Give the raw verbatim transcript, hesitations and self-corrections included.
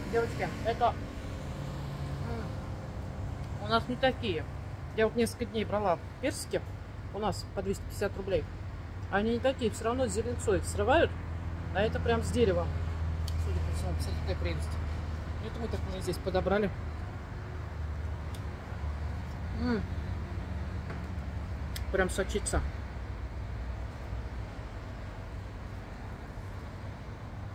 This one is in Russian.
Девочки, это у нас не такие. Я вот несколько дней брала персики. У нас по двести пятьдесят рублей. Они не такие, все равно зеленцой срывают. А это прям с дерева. Судя по всему, посмотрите, какая прелесть. Это мы так уже здесь подобрали. М -м. Прям сочится.